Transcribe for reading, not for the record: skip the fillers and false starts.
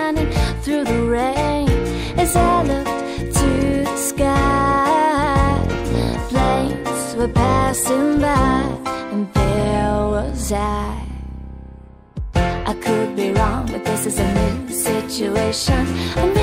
running through the rain as I looked to the sky. Planes were passing by, and there was I. I could be wrong, but this is a new situation.